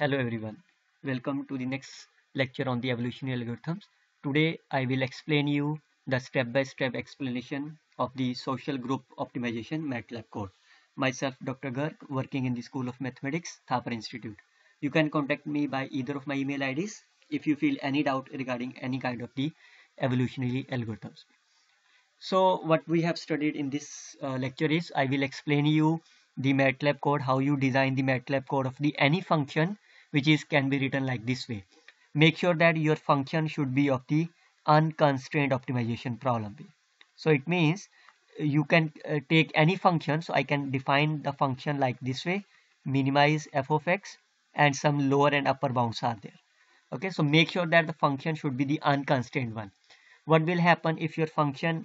Hello everyone, welcome to the next lecture on the evolutionary algorithms. Today I will explain you the step-by-step explanation of the social group optimization MATLAB code. Myself Dr. Garg, working in the School of Mathematics, Thapar Institute. You can contact me by either of my email IDs if you feel any doubt regarding any kind of the evolutionary algorithms. So what we have studied in this lecture is I will explain you the MATLAB code, how you design the MATLAB code of the any function which is can be written like this way. Make sure that your function should be of the unconstrained optimization problem. So it means you can take any function. So I can define the function like this way, minimize f of x, and some lower and upper bounds are there. Okay, so make sure that the function should be the unconstrained one. What will happen if your function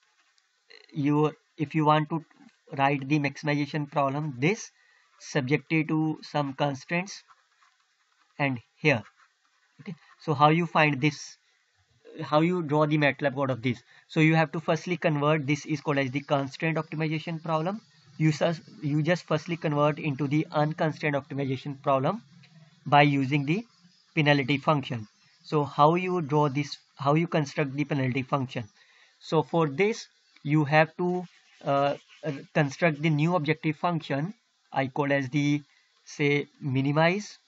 if you want to write the maximization problem, this subjected to some constraints and here. Okay, so how you find this, how you draw the MATLAB code of this? So you have to firstly convert, this is called as the constraint optimization problem. You just firstly convert into the unconstrained optimization problem by using the penalty function. So how you draw this, how you construct the penalty function? So for this you have to uh, construct the new objective function I call as the, say, minimize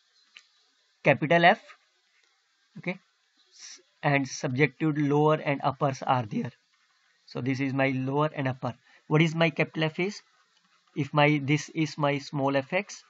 capital F. Okay, and subjective lower and uppers are there. So this is my lower and upper. What is my capital F is, if my this is my small fx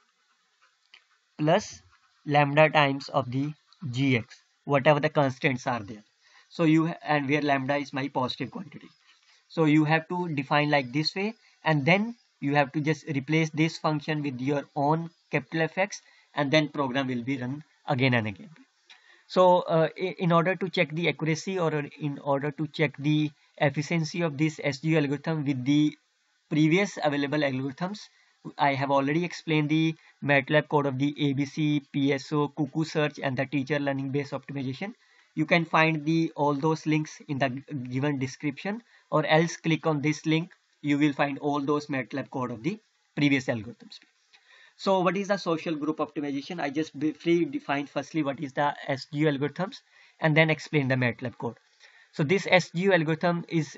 plus lambda times of the gx, whatever the constants are there. So and where lambda is my positive quantity. So you have to define like this way, and then you have to just replace this function with your own capital Fx, and then program will be run again and again. So in order to check the accuracy, or in order to check the efficiency of this SGU algorithm with the previous available algorithms, I have already explained the MATLAB code of the ABC, PSO, Cuckoo search, and the teacher learning based optimization. You can find the all those links in the given description, or else click on this link. You will find all those MATLAB code of the previous algorithms. So what is the social group optimization? I just briefly define firstly what is the SGU algorithms and then explain the MATLAB code. So this SGU algorithm is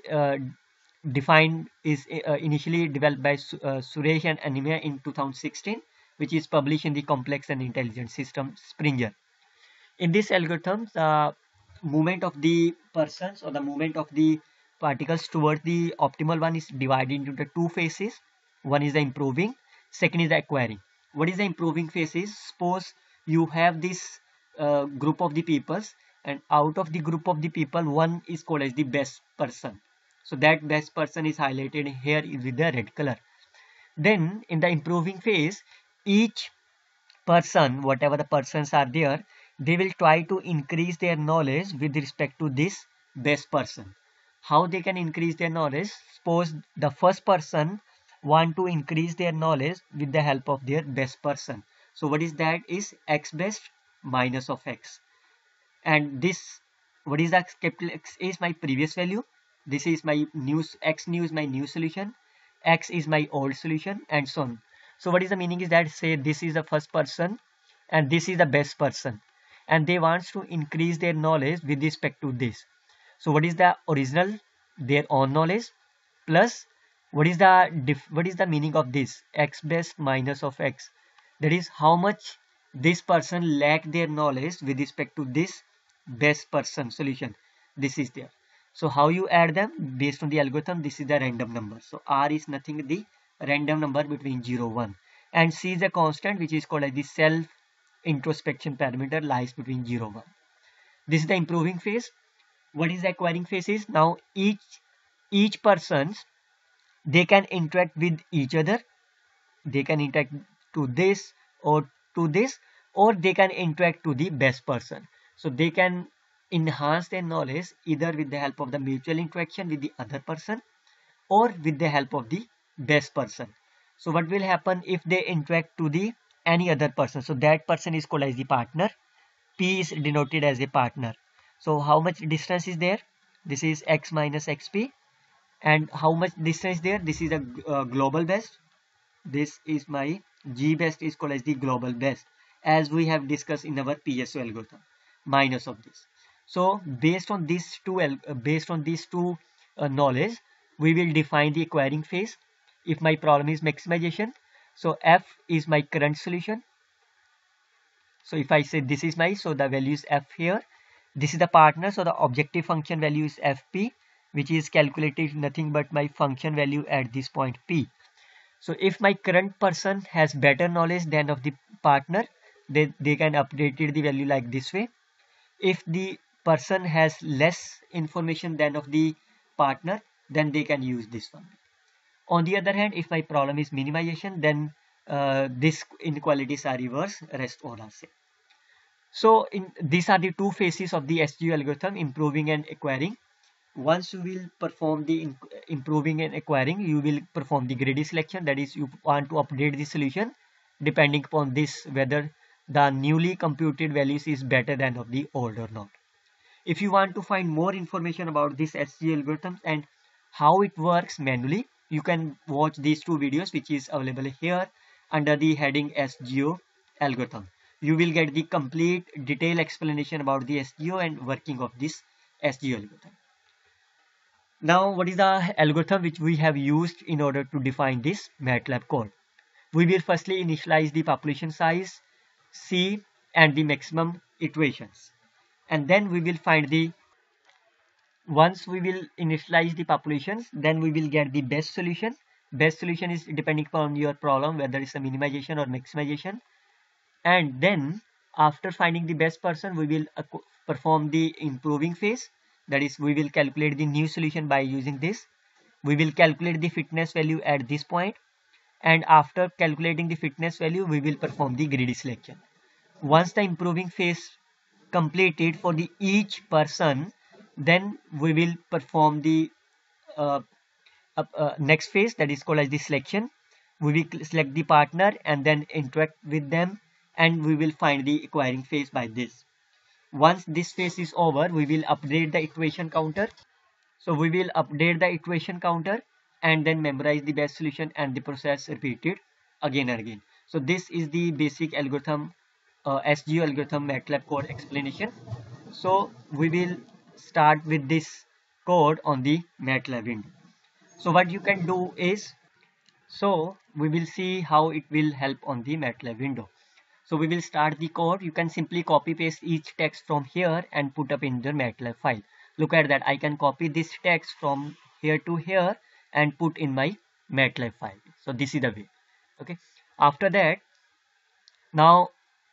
initially developed by Suresh and Anime in 2016, which is published in the Complex and Intelligent System Springer. In this algorithm, the movement of the persons or the movement of the particles towards the optimal one is divided into the two phases. One is the improving, second is the acquiring. What is the improving phase is, suppose you have this group of the peoples, and out of the group of the people, one is called as the best person. So that best person is highlighted here with the red color. Then in the improving phase, each person, whatever the persons are there, they will try to increase their knowledge with respect to this best person. How they can increase their knowledge? Suppose the first person want to increase their knowledge with the help of their best person. So what is that? Is x best minus of x. And this, what is the capital X is my previous value. This is my new, x new is my new solution. X is my old solution, and so on. So what is the meaning is that, say this is the first person and this is the best person, and they wants to increase their knowledge with respect to this. So what is the original, their own knowledge, plus what is the meaning of this x best minus of x? That is how much this person lack their knowledge with respect to this best person solution. This is there. So how you add them based on the algorithm? This is the random number. So r is nothing the random number between 0 1, and c is a constant which is called as the self introspection parameter, lies between 0 1. This is the improving phase. What is the acquiring phase is, now each persons, they can interact with each other. They can interact to this or to this, or they can interact to the best person. So they can enhance their knowledge either with the help of the mutual interaction with the other person or with the help of the best person. So what will happen if they interact to the any other person? So that person is called as the partner. P is denoted as a partner. So how much distance is there? This is x minus xp. And how much distance there? This is a global best. This is my g best is called as the global best, as we have discussed in our PSO algorithm, minus of this. So based on these two knowledge, we will define the acquiring phase. If my problem is maximization, so F is my current solution. So if I say this is my, so the value is F here. This is the partner, so the objective function value is Fp, which is calculated nothing but my function value at this point P. So if my current person has better knowledge than of the partner, they can update the value like this way. If the person has less information than of the partner, then they can use this one. On the other hand, if my problem is minimization, then these inequalities are reversed, rest all are same. So these are the two phases of the SGO algorithm, improving and acquiring. Once you will perform the improving and acquiring, you will perform the greedy selection. That is, you want to update the solution depending upon this, whether the newly computed values is better than of the old or not. If you want to find more information about this SGO algorithm and how it works manually, you can watch these two videos, which is available here under the heading SGO algorithm. You will get the complete detailed explanation about the SGO and working of this SGO algorithm. Now, what is the algorithm which we have used in order to define this MATLAB code? We will firstly initialize the population size, C, and the maximum iterations. And then we will find the, once we will initialize the populations, then we will get the best solution. Best solution is depending upon your problem, whether it's a minimization or maximization. And then after finding the best person, we will perform the improving phase. That is, we will calculate the new solution by using this. We will calculate the fitness value at this point. And after calculating the fitness value, we will perform the greedy selection. Once the improving phase completed for the each person, then we will perform the next phase, that is called as the selection. We will select the partner and then interact with them, and we will find the acquiring phase by this. Once this phase is over, we will update the iteration counter. So we will update the iteration counter and then memorize the best solution, and the process repeated again and again. So this is the basic algorithm, SGO algorithm MATLAB code explanation. So we will start with this code on the MATLAB window. So what you can do is, so we will see how it will help on the MATLAB window. So we will start the code. You can simply copy paste each text from here and put up in the MATLAB file. Look at that. I can copy this text from here to here and put in my MATLAB file. So this is the way. Okay. After that, now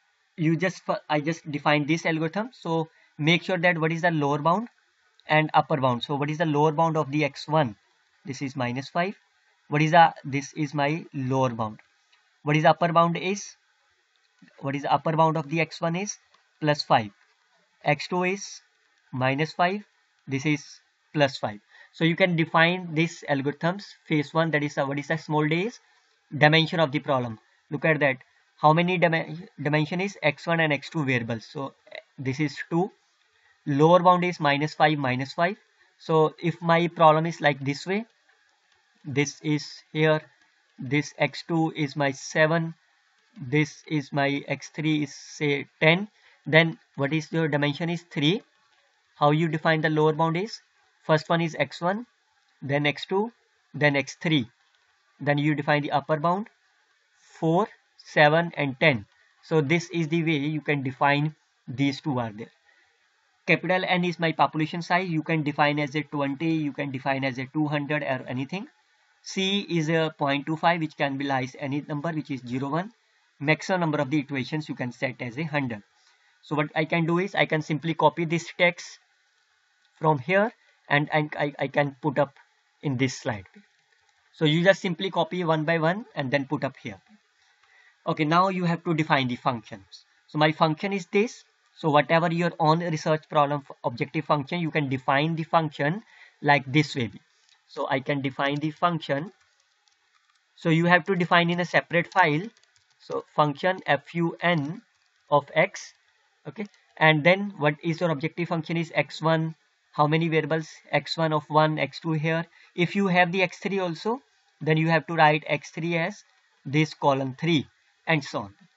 I just defined this algorithm. So make sure that what is the lower bound and upper bound. So what is the lower bound of the x1? This is -5. This is my lower bound. What is the upper bound is? What is the upper bound of the x1 is +5. x2 is -5. This is +5. So you can define this algorithms. Phase 1, that is what is the small d is dimension of the problem. Look at that. How many dimension is x1 and x2 variables? So this is 2. Lower bound is -5 -5. So if my problem is like this way, this is here, this x2 is my 7, this is my x3 is say 10, then what is your dimension is 3. How you define the lower bound is, first one is x1, then x2, then x3, then you define the upper bound 4, 7 and 10. So this is the way you can define these two are there. Capital N is my population size. You can define as a 20, you can define as a 200 or anything. C is a 0.25, which can be like any number which is 0, 1. Maximum number of the iterations you can set as 100. So what I can do is I can simply copy this text from here and I can put up in this slide. So you just simply copy one by one and then put up here. Okay, now you have to define the functions. So my function is this. So whatever your own research problem objective function, you can define the function like this way. So I can define the function. So you have to define in a separate file. So function fun of x. Okay, and then what is your objective function is x1. How many variables? x1 of 1, x2 here. If you have the x3 also, then you have to write x3 as this column 3 and so on.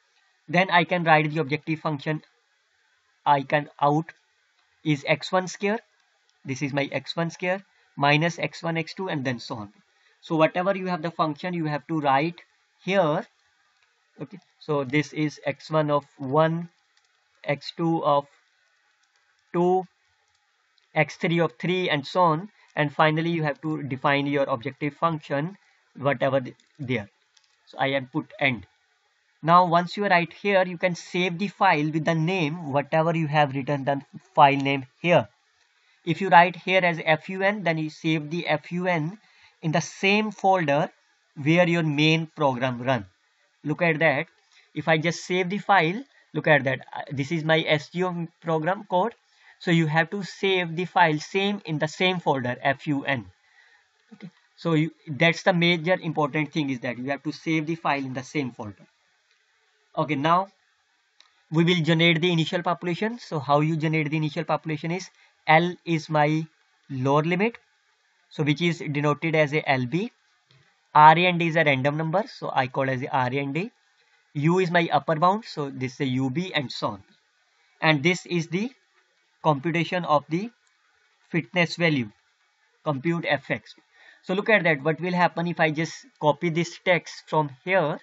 Then I can write the objective function. I can out is x1 square. This is my x1 square minus x1 x2 and then so on. So whatever you have the function, you have to write here. Okay, so this is x1 of 1, x2 of 2, x3 of 3 and so on, and finally you have to define your objective function whatever there. So I have put end. Now once you write here, you can save the file with the name whatever you have written the file name here. If you write here as fun, then you save the fun in the same folder where your main program run. Look at that. If I just save the file, look at that. This is my SGO program code. So you have to save the file same in the same folder fun. Okay. So that's the major important thing, is that you have to save the file in the same folder. Okay, now we will generate the initial population. So how you generate the initial population is L is my lower limit, so which is denoted as a LB. RAND is a random number, so I call as a RAND. U is my upper bound, so this is a UB and so on. And this is the computation of the fitness value, compute fx. So look at that. What will happen if I just copy this text from here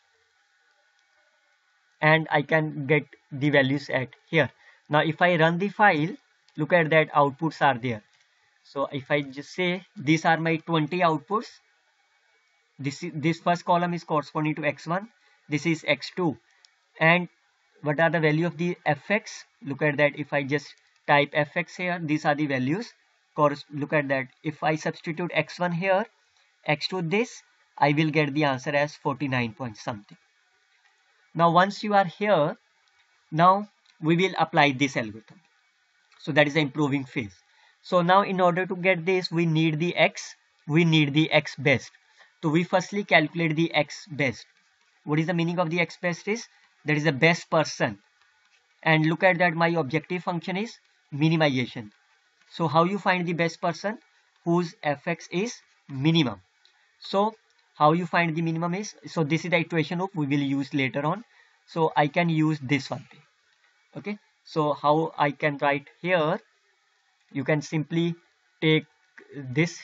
and I can get the values at here. Now if I run the file, look at that, outputs are there. So if I just say these are my 20 outputs, this first column is corresponding to x1, this is x2, and what are the value of the fx? Look at that. If I just type fx here, these are the values. Look at that. If I substitute x1 here, x2 this, I will get the answer as 49 point something. Now once you are here, now we will apply this algorithm. So that is the improving phase. So now in order to get this, we need the x, we need the x best. So we firstly calculate the x best. What is the meaning of the x best is? That is the best person. And look at that, my objective function is minimization. So how you find the best person? Whose fx is minimum. So how you find the minimum is, so this is the iteration loop we will use later on. So I can use this one thing. Okay, so how I can write here, you can simply take this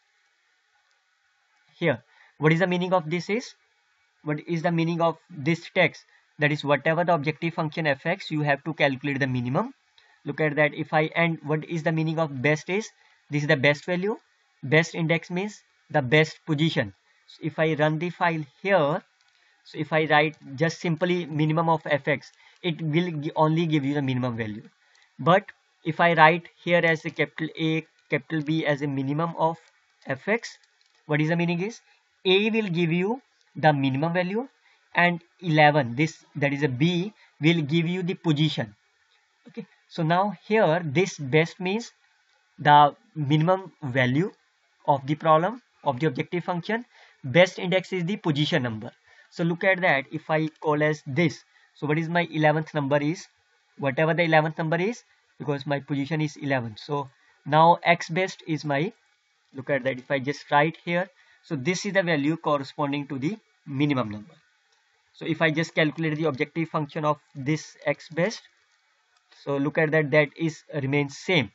here. What is the meaning of this is? What is the meaning of this text? That is, whatever the objective function fx, you have to calculate the minimum. Look at that. If I, and what is the meaning of best is? This is the best value. Best index means the best position. So if I run the file here, so if I write just simply minimum of fx, it will only give you the minimum value. But if I write here as a capital A, capital B as a minimum of fx, what is the meaning is? A will give you the minimum value, and 11, this, that is a B, will give you the position. Okay, so now here this best means the minimum value of the problem of the objective function. Best index is the position number. So look at that. If I call as this, so what is my 11th number is? Whatever the 11th number is, because my position is 11. So now x best is my, look at that. If I just write here, so this is the value corresponding to the minimum number. So if I just calculate the objective function of this x best, so look at that, that is remains same,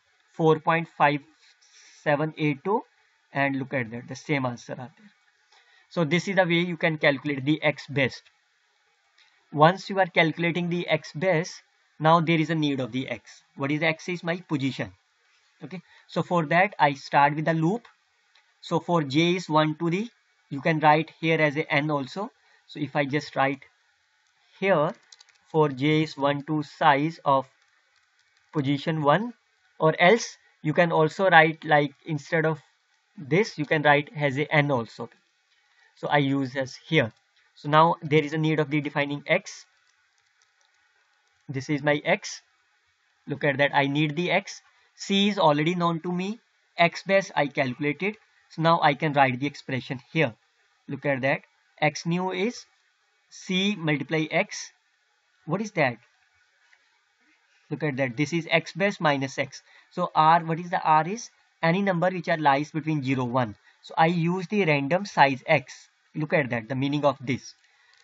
4.5782, and look at that, the same answer are there. So this is the way you can calculate the x best. Once you are calculating the x best, now there is a need of the x. What is the x? Is my position. Okay, so for that I start with the loop. So for j is 1 to the, you can write here as a n also. So if I just write here, for j is 1 to size of position 1, or else you can also write like, instead of this you can write as a n also. So I use as here. So now there is a need of the defining x. This is my x. Look at that, I need the x. C is already known to me. X best I calculated. So now I can write the expression here. Look at that, x new is C multiply x. What is that? Look at that, this is x best minus x. So r, what is the r is? Any number which are lies between 0 1. So I use the random size x. Look at that, the meaning of this.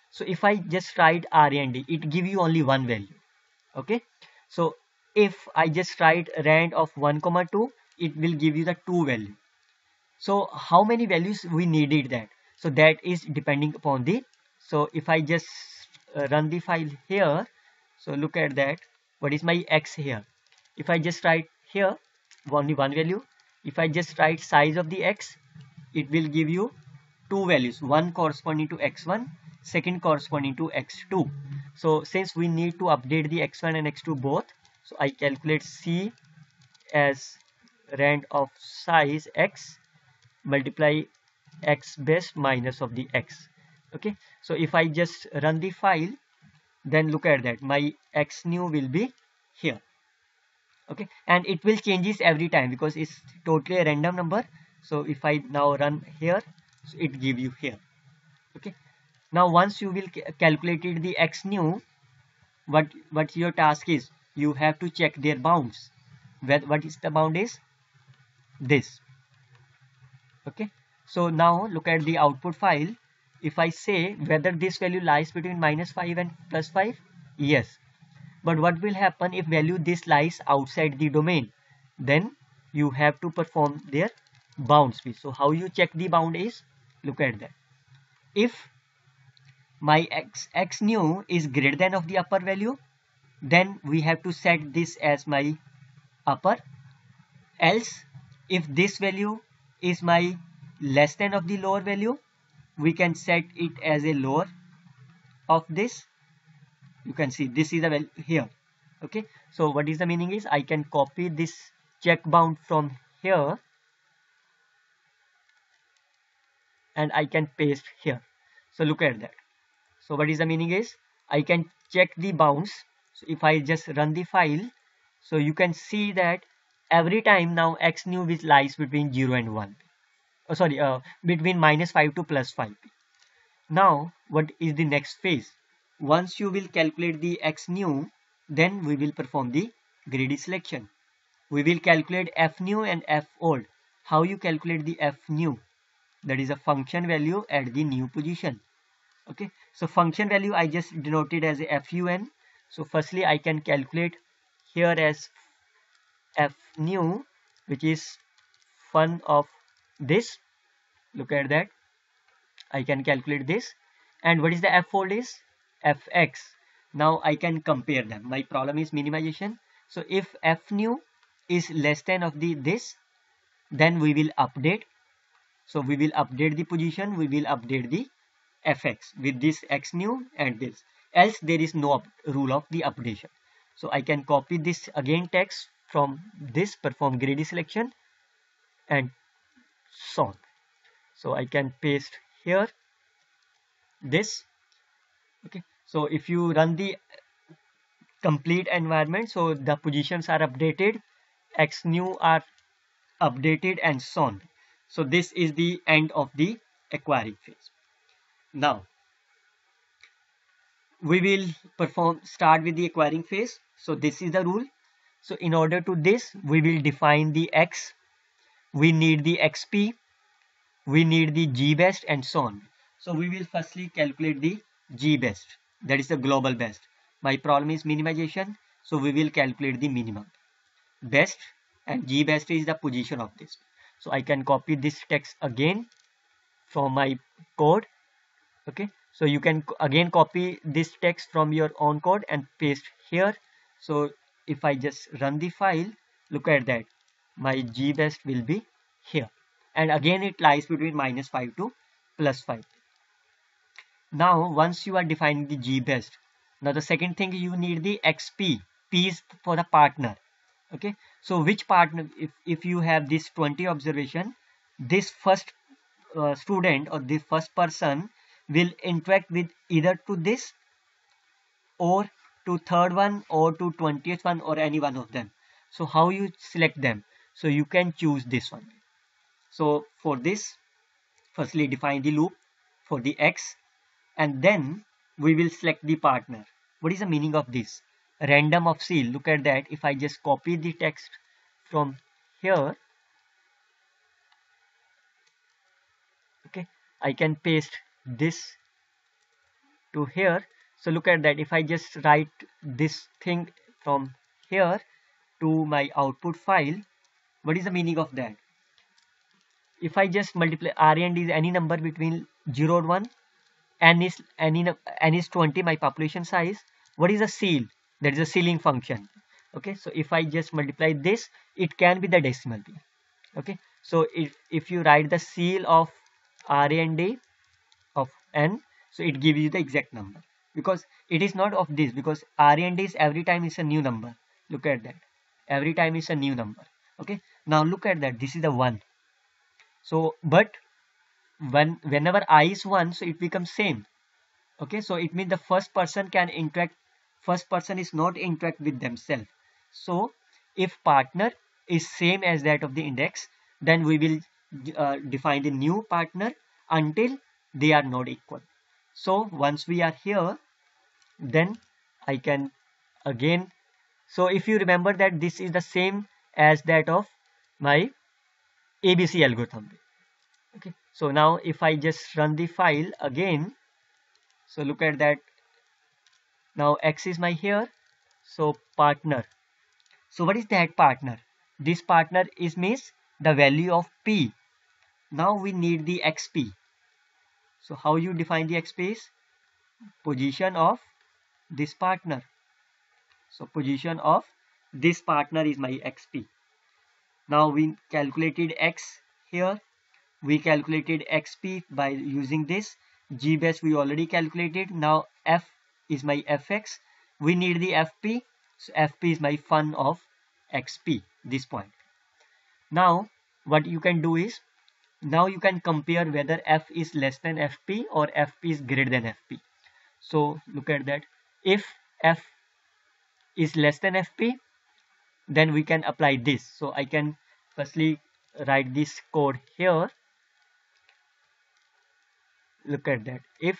So if I just write rand, it give you only one value. Okay, so if I just write rand of 1 comma 2, it will give you the 2 value. So how many values we needed that? So that is depending upon the, so if I just run the file here, so look at that, what is my x here? If I just write here only one value, if I just write size of the x, it will give you two values, one corresponding to x1, second corresponding to x2. So since we need to update the x1 and x2 both, so I calculate c as rand of size x multiply x best minus of the x. Okay, so if I just run the file, then look at that, my x new will be here. Okay, and it will changes every time because it's totally a random number. So if I now run here, so it give you here. Okay, now once you will calculated the x new, what your task is, you have to check their bounds. What is the bound is this. Okay, so now look at the output file. If I say whether this value lies between -5 and +5, yes. But what will happen if value this lies outside the domain? Then you have to perform their bounds. So how you check the bound is, look at that. If my x new is greater than of the upper value, then we have to set this as my upper. Else, if this value is my less than of the lower value, we can set it as a lower of this. You can see this is the value here. Okay, so what is the meaning is, I can copy this check bound from here and I can paste here. So look at that. So what is the meaning is, I can check the bounds. So if I just run the file, so you can see that every time now x new which lies between 0 and 1. Oh, sorry, between -5 to +5. Now what is the next phase? Once you will calculate the x new, then we will perform the greedy selection. We will calculate f new and f old. How you calculate the f new? That is a function value at the new position. Okay, so function value I just denoted as a fun. So firstly I can calculate here as f new, which is fun of this. Look at that, I can calculate this. And what is the f old is fx. Now I can compare them. My problem is minimization. So if f new is less than of the this, then we will update. So we will update the position, we will update the fx with this x new and this. Else there is no rule of the updation. So I can copy this again text from this, perform greedy selection and solve. So I can paste here this. Okay, so if you run the complete environment, so the positions are updated, x new are updated and so on. So this is the end of the acquiring phase. Now we will start with the acquiring phase. So this is the rule. So in order to this, we will define the x, we need the xp, we need the gbest and so on. So we will firstly calculate the gbest, that is the global best. My problem is minimization, so we will calculate the minimum best, and gbest is the position of this. So I can copy this text again from my code. Okay, so you can again copy this text from your own code and paste here. So if I just run the file, look at that, my gbest will be here, and again it lies between -5 to +5. Now once you are defining the gbest, now the second thing, you need the xp. P is for the partner. Okay, so which partner, if you have this 20 observation, this first student or the first person will interact with either to this or to third one or to 20th one or any one of them. So how you select them? So you can choose this one. So for this, firstly define the loop for the x, and then we will select the partner. What is the meaning of this? Random of seal. Look at that. If I just copy the text from here, okay, I can paste this to here. So look at that. If I just write this thing from here to my output file, what is the meaning of that? If I just multiply RND is any number between 0 or 1, n is 20, my population size. What is a ceil? That is a ceiling function. Okay, so if I just multiply this, it can be the decimal p. Okay, so if you write the ceil of RND of n, so it gives you the exact number, because it is not of this, because RND is every time is a new number. Look at that, every time is a new number. Okay, now look at that, this is the 1. So but whenever I is 1, so it becomes same. Okay, so it means the first person can interact, first person is not interact with themselves. So if partner is same as that of the index, then we will define the new partner until they are not equal. So once we are here, then I can again, so if you remember that this is the same as that of my ABC algorithm. Okay, so now if I just run the file again, so look at that, now X is my here, so partner. So what is that partner? This partner is means the value of P. Now we need the XP. So how you define the XP is position of this partner. So position of this partner is my XP. Now we calculated X here. We calculated XP by using this. GBase we already calculated. Now F is my Fx. We need the FP. So FP is my fun of XP, this point. Now what you can do is, now you can compare whether F is less than FP or FP is greater than FP. So look at that. If F is less than FP, then we can apply this. So I can firstly write this code here. Look at that. If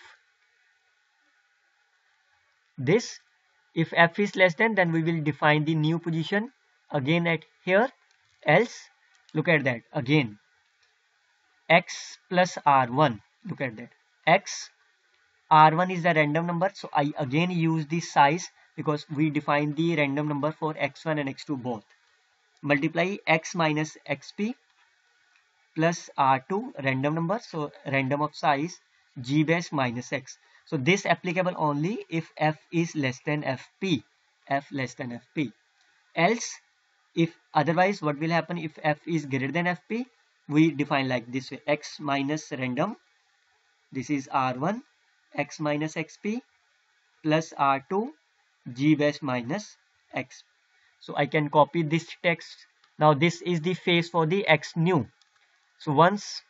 F is less than, then we will define the new position again at here. Else, look at that again, X plus R1. Look at that, X R1 is the random number. So I again use this size because we define the random number for X1 and X2 both. Multiply X minus XP plus R2 random number. So random of size GBase minus X. So this applicable only if F is less than FP. F less than FP. Else, if otherwise, what will happen if F is greater than FP? We define like this way: X minus random. This is R1. X minus XP plus R2 GBase minus X. So I can copy this text. Now this is the phase for the X new. So once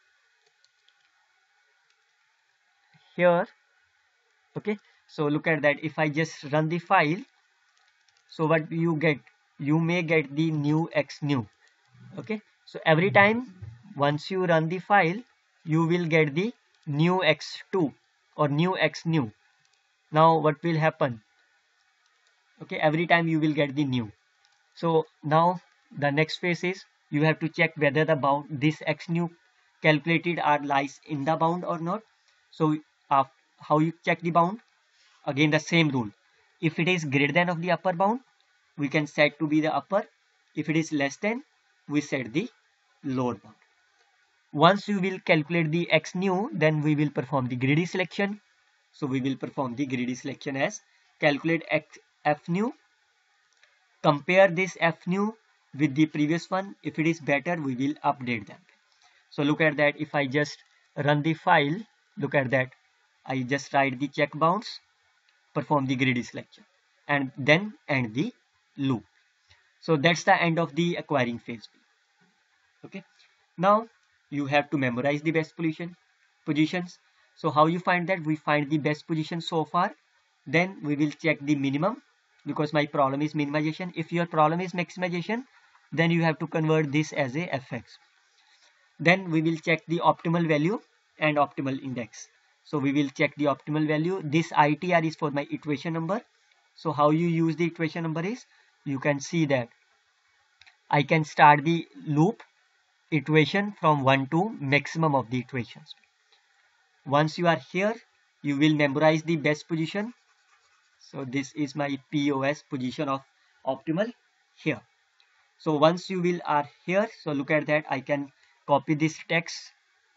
here, okay, so look at that. If I just run the file, so what you get, you may get the new X new. Okay, so every time once you run the file, you will get the new X2 or new X new. Now what will happen? Okay, every time you will get the new. So now the next phase is you have to check whether the bound, this X new calculated are lies in the bound or not. So how you check the bound? Again the same rule. If it is greater than of the upper bound, we can set to be the upper. If it is less than, we set the lower bound. Once you will calculate the X new, then we will perform the greedy selection. So we will perform the greedy selection as calculate F new, compare this F new with the previous one. If it is better, we will update them. So look at that. If I just run the file, look at that. I just write the check bounds, perform the greedy selection, and then end the loop. So that's the end of the acquiring phase. Okay. Now you have to memorize the best positions. So how you find that? We find the best position so far. Then we will check the minimum, because my problem is minimization. If your problem is maximization, then you have to convert this as a fx. Then we will check the optimal value and optimal index. So we will check the optimal value. This ITR is for my iteration number. So how you use the iteration number is, you can see that I can start the loop iteration from 1 to maximum of the iterations. Once you are here, you will memorize the best position. So this is my POS, position of optimal, here. So once you will are here, so look at that, I can copy this text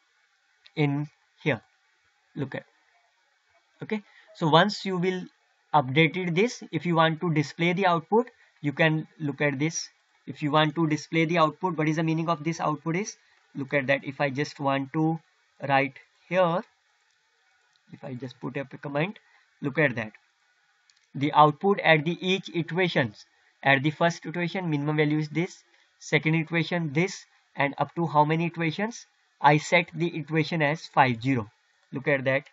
in here. Look at, okay. So once you will updated this, if you want to display the output, you can look at this. If you want to display the output, what is the meaning of this output is, look at that. If I just want to write here, if I just put up a comment, look at that. The output at the each iterations, at the first iteration minimum value is this, second iteration this, and up to how many iterations, I set the iteration as 50. Look at that,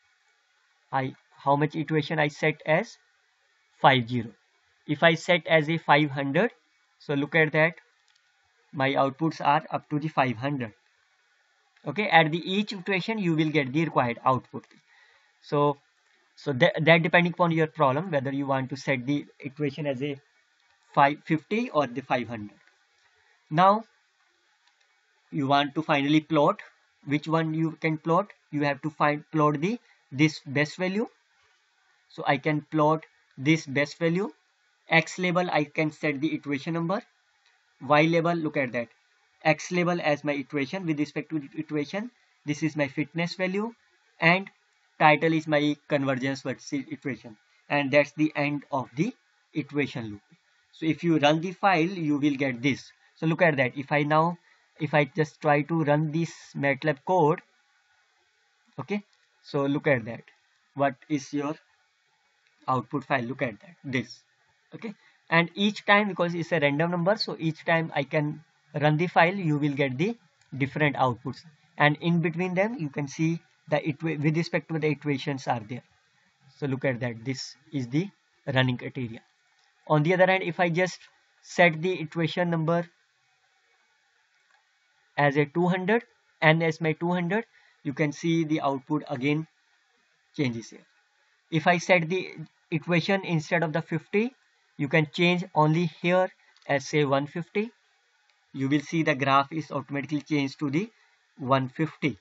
how much iteration I set as 50. If I set as a 500, so look at that, my outputs are up to the 500. Okay, at the each iteration you will get the required output. So that depending upon your problem, whether you want to set the iteration as a 550 or the 500. Now you want to finally plot, which one you can plot, you have to plot this best value. So I can plot this best value. X label, I can set the iteration number. Y label, look at that, X label as my iteration. With respect to the iteration, this is my fitness value, and title is my convergence versus iteration, and that's the end of the iteration loop. So if you run the file, you will get this. So look at that, if I just try to run this MATLAB code, okay, so look at that, what is your output file, look at that, this, okay. And each time, because it's a random number, so each time I can run the file, you will get the different outputs, and in between them you can see the with respect to the iterations are there. So look at that, this is the running criteria. On the other hand, if I just set the iteration number as a 200 and as my 200, you can see the output again changes here. If I set the iteration instead of the 50, you can change only here as say 150. You will see the graph is automatically changed to the 150.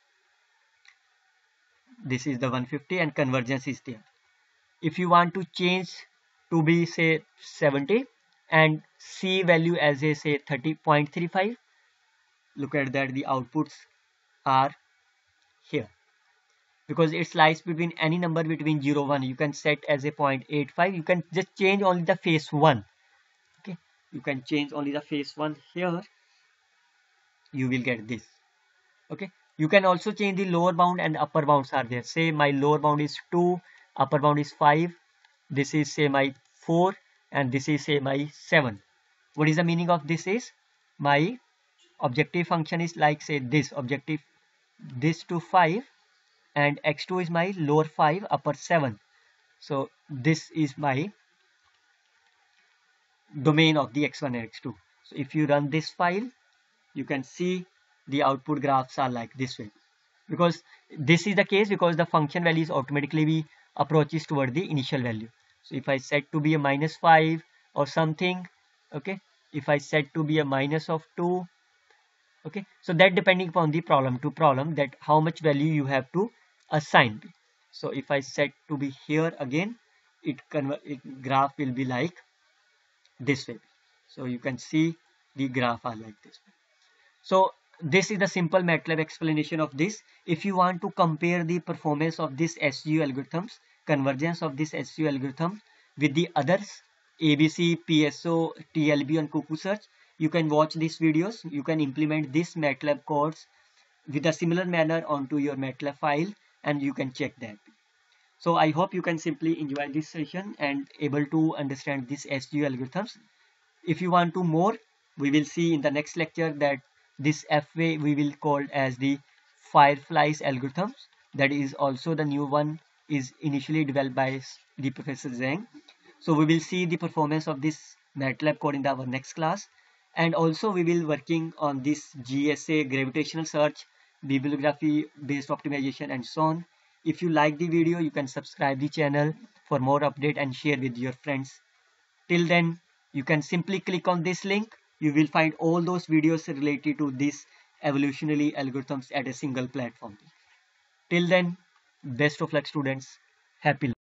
This is the 150 and convergence is there. If you want to change to be say 70 and C value as a say 30.35, look at that, the outputs are here. Because it lies between any number between 0 1, you can set as a 0.85. You can just change only the phase 1. Okay, you can change only the phase 1 here, you will get this. Okay, you can also change the lower bound and upper bounds are there. Say my lower bound is 2, upper bound is 5, this is say my 4, and this is say my 7. What is the meaning of this is, my objective function is like say this, objective this to 5, and x2 is my lower 5, upper 7. So this is my domain of the x1 and x2. So if you run this file, you can see the output graphs are like this way, because this is the case because the function values automatically be approaches toward the initial value. So if I set to be a -5 or something, okay, if I set to be a minus of 2, okay, so that depending upon the problem to problem, that how much value you have to assign. So if I set to be here again, graph will be like this way. So you can see the graph are like this way. So this is the simple MATLAB explanation of this. If you want to compare the performance of this SGU algorithms, convergence of this SGU algorithm with the others, ABC, PSO, TLB and Cuckoo search, you can watch these videos. You can implement this MATLAB codes with a similar manner onto your MATLAB file, and you can check that. So I hope you can simply enjoy this session and able to understand this SGU algorithms. If you want to more, we will see in the next lecture that this FA we will call as the Fireflies algorithms. That is also the new one, is initially developed by the Professor Zhang. So we will see the performance of this MATLAB code in our next class, and also we will working on this GSA, gravitational search, bibliography based optimization, and so on. If you like the video, you can subscribe the channel for more update and share with your friends. Till then, you can simply click on this link. You will find all those videos related to this evolutionary algorithms at a single platform. Till then, Best of luck, students. Happy